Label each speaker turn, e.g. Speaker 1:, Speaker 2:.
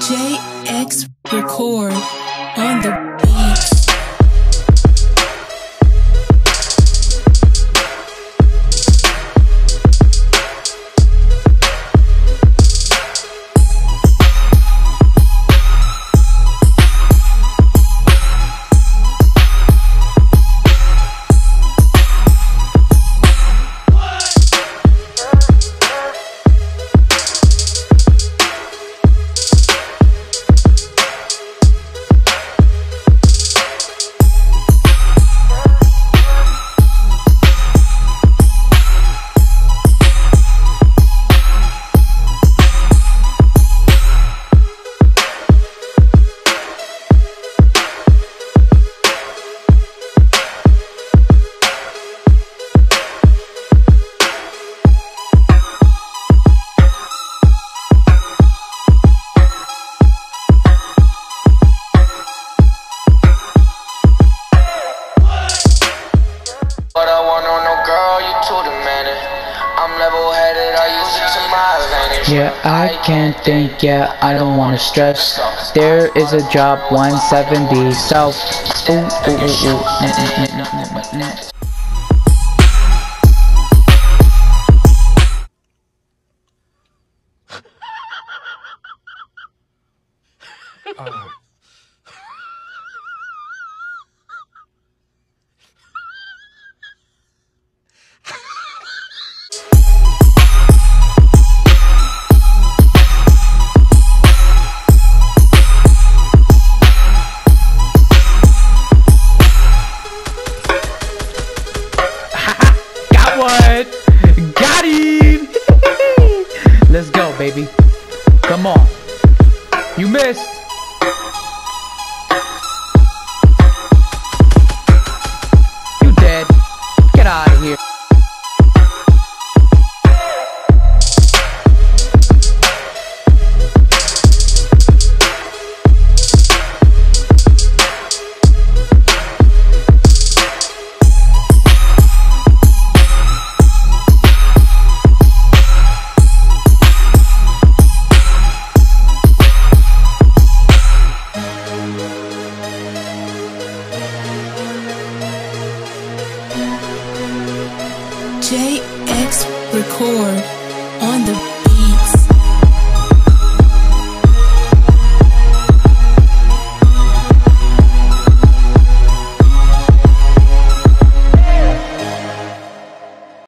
Speaker 1: JX Record on the beat.
Speaker 2: But I want on no girl, you too demanding. I'm level-headed, I use it to my advantage.
Speaker 3: Yeah, I can't think, yeah, I don't wanna stress. There is a job 170 South. What? Got him! Let's go, baby. Come on. You missed.